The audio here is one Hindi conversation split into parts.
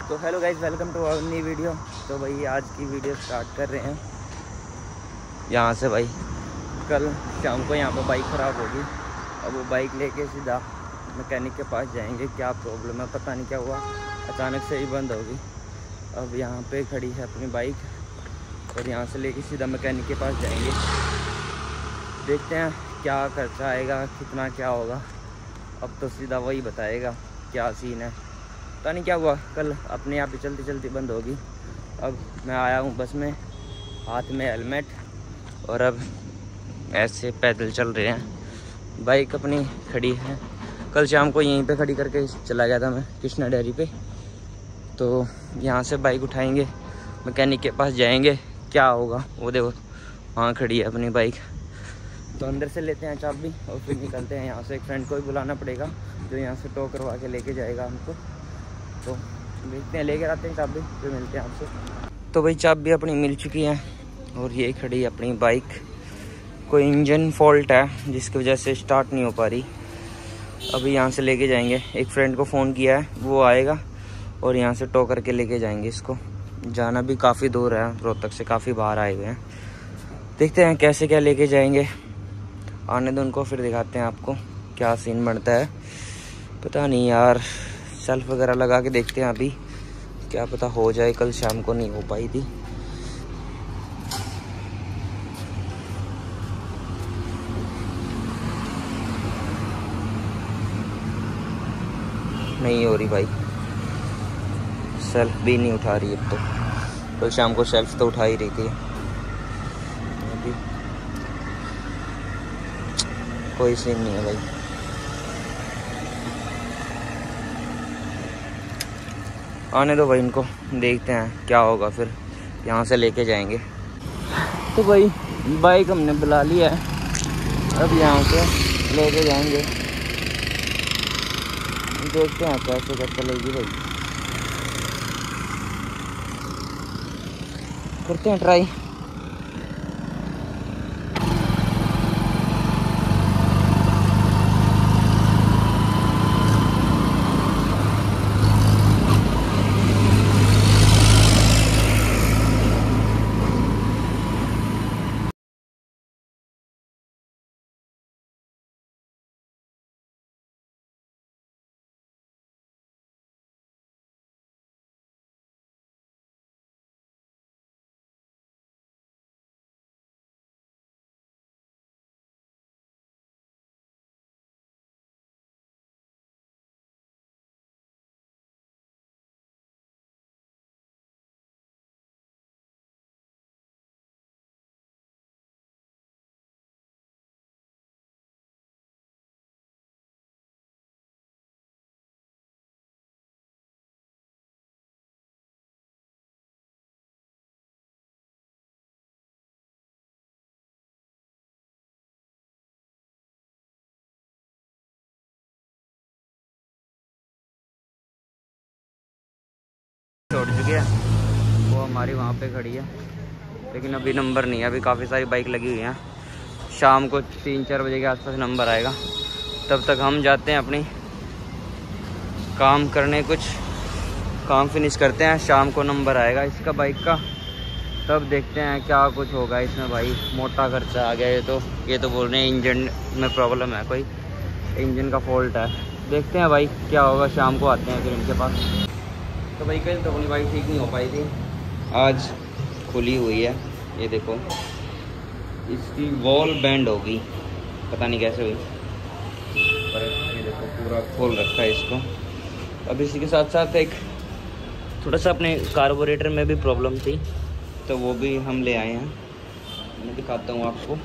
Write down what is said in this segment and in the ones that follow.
तो hello guys, welcome to our new video. तो भाई आज की वीडियो स्टार्ट कर रहे हैं यहाँ से। भाई कल शाम को यहाँ पे बाइक ख़राब होगी। अब वो बाइक लेके सीधा मैकेनिक के पास जाएंगे। क्या प्रॉब्लम है पता नहीं क्या हुआ, अचानक से ही बंद होगी। अब यहाँ पे खड़ी है अपनी बाइक और यहाँ से लेके सीधा मैकेनिक के पास जाएंगे। देखते हैं क्या खर्चा आएगा, कितना क्या होगा। अब तो सीधा वही बताएगा क्या सीन है। पता नहीं क्या हुआ, कल अपने आप ही चलती चलती बंद होगी। अब मैं आया हूँ बस में, हाथ में हेलमेट, और अब ऐसे पैदल चल रहे हैं। बाइक अपनी खड़ी है, कल शाम को यहीं पे खड़ी करके चला गया था मैं कृष्णा डेयरी पे। तो यहाँ से बाइक उठाएंगे, मैकेनिक के पास जाएंगे। क्या होगा वो देखो, वहाँ खड़ी है अपनी बाइक। तो अंदर से लेते हैं चाबी और फिर निकलते हैं यहाँ से। एक फ्रेंड को भी बुलाना पड़ेगा जो यहाँ से टो करवा के लेके जाएगा हमको। तो देखते हैं, लेकर आते हैं चाबी, फिर मिलते हैं आपसे। तो भाई चाबी अपनी मिल चुकी है और ये खड़ी है अपनी बाइक। कोई इंजन फॉल्ट है जिसकी वजह से स्टार्ट नहीं हो पा रही। अभी यहाँ से लेके जाएंगे। एक फ्रेंड को फ़ोन किया है, वो आएगा और यहाँ से टो करके लेके जाएंगे इसको। जाना भी काफ़ी दूर है, रोहतक से काफ़ी बाहर आए हुए हैं। देखते हैं कैसे क्या लेके जाएंगे। आने दो उनको, फिर दिखाते हैं आपको क्या सीन बनता है। पता नहीं यार, सेल्फ वगैरह लगा के देखते हैं अभी, क्या पता हो जाए। कल शाम को नहीं हो पाई थी। नहीं हो रही भाई, सेल्फ भी नहीं उठा रही अब तो। कल शाम को सेल्फ तो उठा ही रही थी। अभी कोई सीन नहीं है भाई। आने दो भाई इनको, देखते हैं क्या होगा, फिर यहाँ से लेके जाएंगे। तो भाई बाइक हमने बुला लिया है, अब यहाँ से लेके जाएंगे। देखते हैं कैसे क्या चलेगी भाई, करते हैं ट्राई। छोड़ चुके हैं, वो हमारी वहाँ पे खड़ी है, लेकिन अभी नंबर नहीं है। अभी काफ़ी सारी बाइक लगी हुई हैं। शाम को 3-4 बजे के आसपास नंबर आएगा। तब तक हम जाते हैं अपनी काम करने, कुछ काम फिनिश करते हैं। शाम को नंबर आएगा इसका बाइक का, तब देखते हैं क्या कुछ होगा इसमें। भाई मोटा खर्चा आ गया। ये तो बोल रहे हैं इंजन में प्रॉब्लम है, कोई इंजन का फॉल्ट है। देखते हैं भाई क्या होगा, शाम को आते हैं फिर इनके पास। तो भाई कल तो अपनी बाइक ठीक नहीं हो पाई थी, आज खुली हुई है। ये देखो, इसकी वॉल बैंड होगी, पता नहीं कैसे हुई, पर ये देखो पूरा खोल रखा है इसको। अब इसी के साथ साथ एक थोड़ा सा अपने कार्बोरेटर में भी प्रॉब्लम थी, तो वो भी हम ले आए हैं। मैं दिखाता हूँ आपको।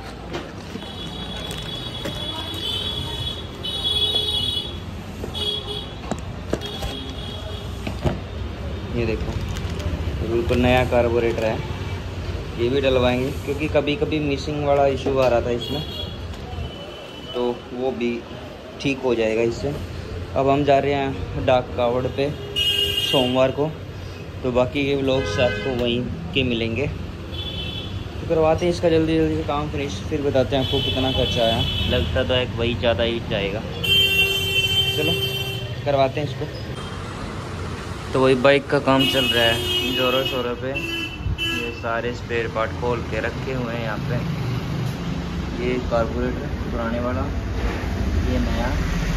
ये देखो, बिल्कुल नया कार्बोरेटर है। ये भी डलवाएंगे क्योंकि कभी कभी मिसिंग वाला इशू आ रहा था इसमें, तो वो भी ठीक हो जाएगा इससे। अब हम जा रहे हैं डाक कावड़ पे सोमवार को, तो बाकी के लोग आपको वहीं के मिलेंगे। तो करवाते हैं इसका जल्दी जल्दी से काम फिनिश, फिर बताते हैं आपको कितना खर्चा आया। लगता तो एक वही ज़्यादा ही जाएगा। चलो करवाते हैं इसको। तो वही बाइक का काम चल रहा है जोरों शोरों पे। ये सारे स्पेयर पार्ट खोल के रखे हुए हैं यहाँ पे। ये कार्बोरेटर पुराने वाला, ये नया।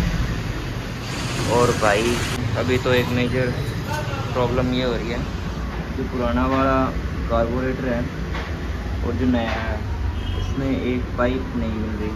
और भाई अभी तो एक मेजर प्रॉब्लम ये हो रही है, जो पुराना वाला कार्बोरेटर है और जो नया है उसमें एक पाइप नहीं मिल रही।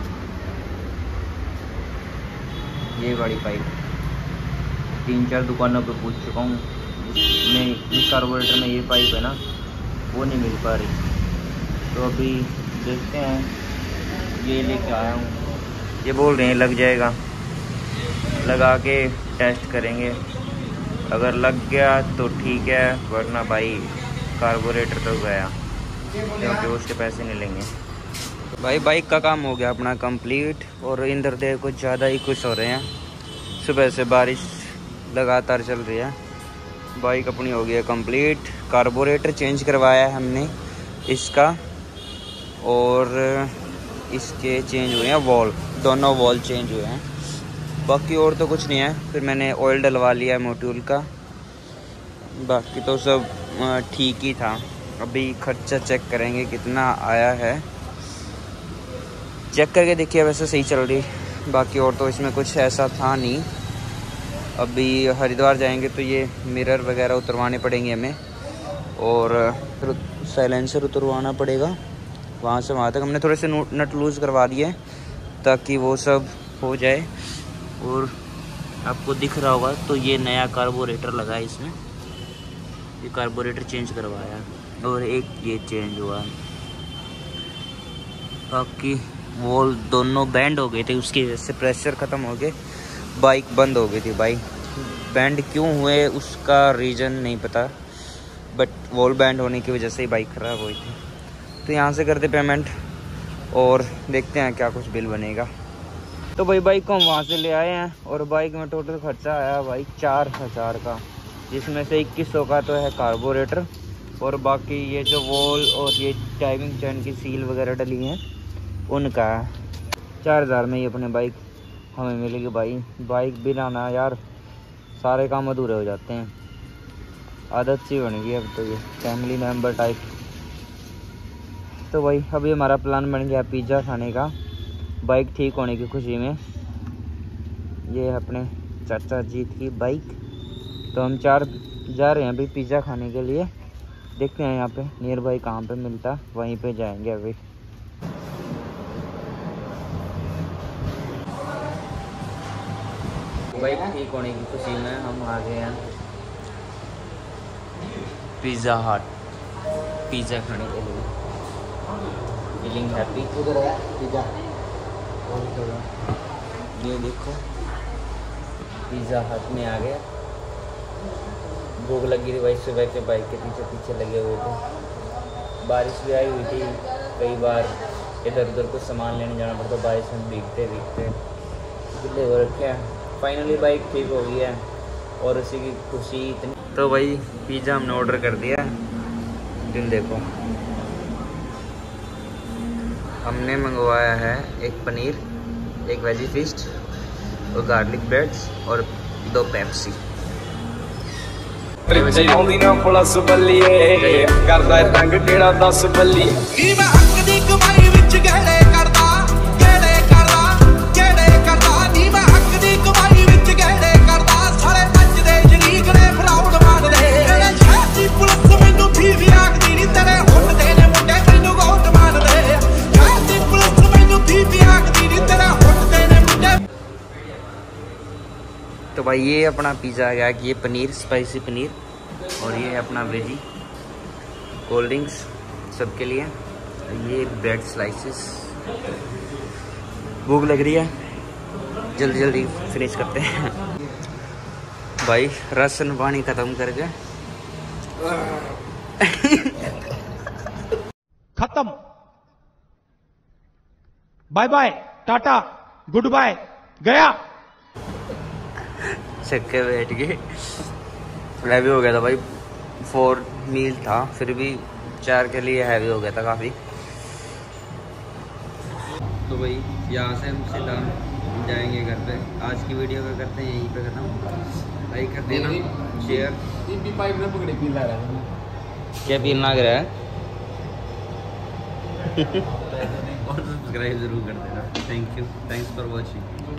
ये बड़ी पाइप 3-4 दुकानों पे पूछ चुका हूँ, इसमें इस कार्बोरेटर में ये पाइप है ना, वो नहीं मिल पा रही। तो अभी देखते हैं, ये लेके आया हूँ। ये बोल रहे हैं लग जाएगा, लगा के टेस्ट करेंगे। अगर लग गया तो ठीक है, वरना भाई कार्बोरेटर तो गया, क्योंकि उसके पैसे नहीं लेंगे। भाई बाइक का काम हो गया अपना कंप्लीट। और इंदर देव कुछ ज़्यादा ही खुश हो रहे हैं, सुबह से बारिश लगातार चल रही है। बाइक अपनी हो गई है कंप्लीट। कार्बोरेटर चेंज करवाया है हमने इसका, और इसके चेंज हुए हैं वॉल, दोनों वॉल चेंज हुए हैं। बाकी और तो कुछ नहीं है। फिर मैंने ऑयल डलवा लिया है मोट्यूल का, बाकी तो सब ठीक ही था। अभी खर्चा चेक करेंगे कितना आया है, चेक करके देखिए। वैसे सही चल रही, बाकी और तो इसमें कुछ ऐसा था नहीं। अभी हरिद्वार जाएंगे तो ये मिरर वगैरह उतरवाने पड़ेंगे हमें, और फिर साइलेंसर उतरवाना पड़ेगा। वहाँ से वहाँ तक हमने थोड़े से नट लूज़ करवा दिए ताकि वो सब हो जाए। और आपको दिख रहा होगा तो ये नया कार्बोरेटर लगा है इसमें, ये कार्बोरेटर चेंज करवाया और एक ये चेंज हुआ। बाकी वॉल दोनों बैंड हो गए थे, उसकी वजह से प्रेशर ख़त्म हो गए, बाइक बंद हो गई थी। बाइक बैंड क्यों हुए उसका रीज़न नहीं पता, बट वॉल बैंड होने की वजह से ही बाइक ख़राब हुई थी। तो यहाँ से करते पेमेंट और देखते हैं क्या कुछ बिल बनेगा। तो भाई बाइक को हम वहाँ से ले आए हैं, और बाइक में टोटल खर्चा आया भाई 4000 का, जिसमें से 2100 का तो है कार्बोरेटर, और बाकी ये जो वॉल और ये टाइमिंग चैन की सील वगैरह डली हैं उनका है। 4000 में ही अपने बाइक हमें मिलेगी। भाई बाइक बिना ना यार सारे काम अधूरे हो जाते हैं, आदत सी बन गई अब तो, ये फैमिली मेम्बर टाइप। तो भाई अभी हमारा प्लान बन गया पिज़्ज़ा खाने का, बाइक ठीक होने की खुशी में। ये है अपने चाचा जीत की बाइक। तो हम 4 जा रहे हैं अभी पिज़्ज़ा खाने के लिए। देखते हैं यहाँ पे नियर बाई कहाँ पे मिलता, वहीं पे जाएंगे अभी। बाइक ठीक होने की खुशी में हम आ गए हैं पिज़्ज़ा हट, पिज़्ज़ा खाने के लिए। Feeling happy. पिज़्ज़ा ये देखो पिज़्ज़ा हट में आ गया। भूख लगी थी भाई, सुबह के बाइक के पीछे पीछे लगे हुए थे। बारिश भी आई हुई थी, कई बार इधर उधर कुछ सामान लेने जाना पड़ता, बारिश में भीगते भीगते गिले हो रखे हैं। फाइनली बाइक ठीक हो गई है और उसी की खुशी इतनी। तो भाई पिज़्ज़ा हमने ऑर्डर कर दिया है, तुम देखो। हमने मंगवाया है एक पनीर, एक वेजी फिस्ट और गार्लिक ब्रेड्स और 2 पेप्सी। आउंदी ना पुलिस बल्लीए करदा रंग केड़ा 10 बल्ली नी मैं हक दी कमाई विच गहरे करदा नी मैं हक दी कमाई विच गहरे करदा सारे नचदे शरीक ने फराउड मारदे मेरे शहर दी पुलिस मैनू भी आखदी नी तेरे हुट दे ने मुंडे मैनू गोट मारदे शहर दी पुलिस मैनू भी आखदी नी तेरे हुट दे ने मुंडे। तो भाई ये अपना पिज़्ज़ा आ गया कि ये पनीर, स्पाइसी पनीर, और ये है अपना वेजी, कोल्ड ड्रिंक्स सबके लिए। ये ब्रेड स्लाइसेस। भूख लग रही है, जल्दी जल्दी फिनिश करते हैं। भाई राशन पानी ख़त्म करके खत्म, bye bye, tata, goodbye, गया। चक्के बैठ गए, हैवी हो गया था भाई। 4 मील था, फिर भी 4 के लिए हैवी हो गया था काफ़ी। तो भाई यहाँ से हम सीधा जाएंगे घर पे। आज की वीडियो का करते हैं यहीं पे ख़त्म। लाइक कर देना, शेयर। पाइप में पकड़े पी ला रहा है क्या पीन लग रहा है? और सब्सक्राइब जरूर कर देना। Thank you, thanks for watching.